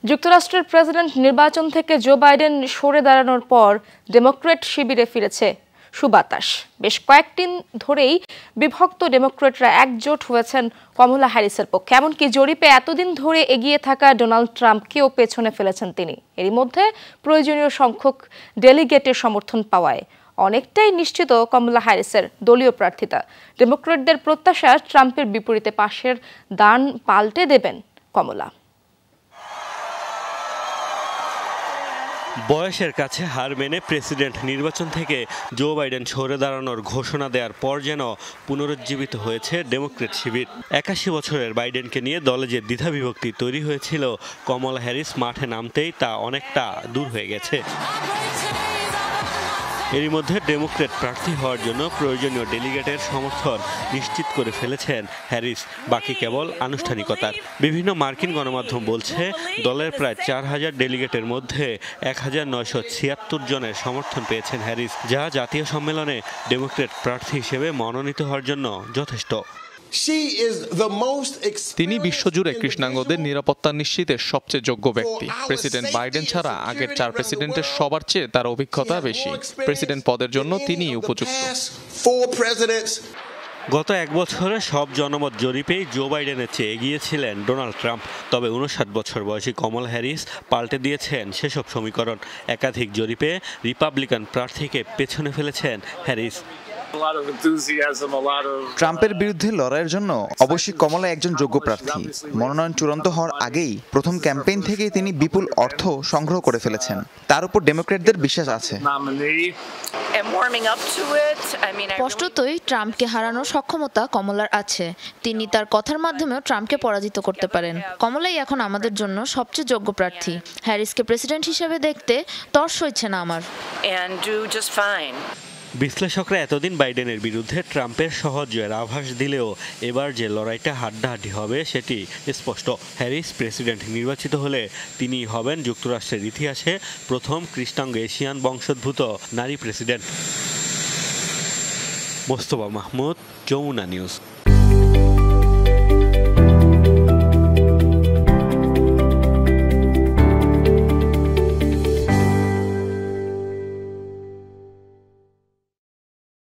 যুক্তরাষ্ট্রের প্রেসিডেন্ট নির্বাচন থেকে জো বাইডেন সরে দাঁড়ানোর পর ডেমোক্র্যাট শিবিরে ফিরেছে সুবাতাস। বেশ কয়েকদিন ধরেই বিভক্ত ডেমোক্র্যাটরা একজোট হয়েছেন কমলা হ্যারিসের পক্ষে। এমনকি জরিপে এতদিন ধরে এগিয়ে থাকা ডোনাল্ড ট্রাম্পকেও পেছনে ফেলেছেন তিনি। এরই মধ্যে প্রয়োজনীয় সংখ্যক ডেলিগেটের সমর্থন পাওয়ায় অনেকটাই নিশ্চিত কমলা হ্যারিসের দলীয় প্রার্থিতা। ডেমোক্র্যাটদের প্রত্যাশা ট্রাম্পের বিপরীতে পাশের দান পাল্টে দেবেন কমলা। বয়সের কাছে হার মেনে প্রেসিডেন্ট নির্বাচন থেকে জো বাইডেন সরে দাঁড়ানোর ঘোষণা দেওয়ার পর যেন পুনরুজ্জীবিত হয়েছে ডেমোক্র্যাট শিবির। 81 বছরের বাইডেনকে নিয়ে দলে যে দ্বিধাবিভক্তি তৈরি হয়েছিল, কমলা হ্যারিস মাঠে নামতেই তা অনেকটা দূর হয়ে গেছে। এরই মধ্যে ডেমোক্র্যাট প্রার্থী হওয়ার জন্য প্রয়োজনীয় ডেলিগেটের সমর্থন নিশ্চিত করে ফেলেছেন হ্যারিস, বাকি কেবল আনুষ্ঠানিকতার। বিভিন্ন মার্কিন গণমাধ্যম বলছে দলের প্রায় 4000 ডেলিগেটের মধ্যে 1976 জনের সমর্থন পেয়েছেন হ্যারিস, যা জাতীয় সম্মেলনে ডেমোক্র্যাট প্রার্থী হিসেবে মনোনীত হওয়ার জন্য যথেষ্ট। তিনি বিশ্বজুড়ে কৃষ্ণাঙ্গদের নিরাপত্তা নিশ্চিতের সবচেয়ে যোগ্য ব্যক্তি। প্রেসিডেন্ট বাইডেন ছাড়া আগের 4 প্রেসিডেন্টের সবার চেয়ে তার অভিজ্ঞতা বেশি। প্রেসিডেন্ট পদের জন্য তিনিই উপযুক্ত। গত 1 বছরে সব জনমত জরিপেই জো বাইডেনের চেয়ে এগিয়েছিলেন ডোনাল্ড ট্রাম্প। তবে 59 বছর বয়সী কমলা হ্যারিস পাল্টে দিয়েছেন সেসব সমীকরণ। একাধিক জরিপে রিপাবলিকান প্রার্থীকে পেছনে ফেলেছেন হ্যারিস। ট্রাম্পের বিরুদ্ধে লড়াইয়ের জন্য অবশ্যই কমলা একজন যোগ্য প্রার্থী। মনোনয়ন চূড়ান্ত হওয়ার আগেই প্রথম ক্যাম্পেইন থেকেই তিনি বিপুল অর্থ সংগ্রহ করে ফেলেছেন। তার উপর ডেমোক্র্যাটদের বিশ্বাস আছে। স্পষ্টতই ট্রাম্পকে হারানোর সক্ষমতা কমলার আছে। তিনি তার কথার মাধ্যমেও ট্রাম্পকে পরাজিত করতে পারেন। কমলাই এখন আমাদের জন্য সবচেয়ে যোগ্য প্রার্থী। হ্যারিসকে প্রেসিডেন্ট হিসেবে দেখতে তর্স হচ্ছে না আমার। বিশ্লেষকরা এতদিন বাইডেনের বিরুদ্ধে ট্রাম্পের সহজ জয়ের আভাস দিলেও এবার যে লড়াইটা হাড্ডাহাড্ডি হবে সেটি স্পষ্ট। হ্যারিস প্রেসিডেন্ট নির্বাচিত হলে তিনিই হবেন যুক্তরাষ্ট্রের ইতিহাসে প্রথম কৃষ্ণাঙ্গ এশিয়ান বংশোদ্ভূত নারী প্রেসিডেন্ট। মোস্তফা মাহমুদ, যমুনা নিউজ।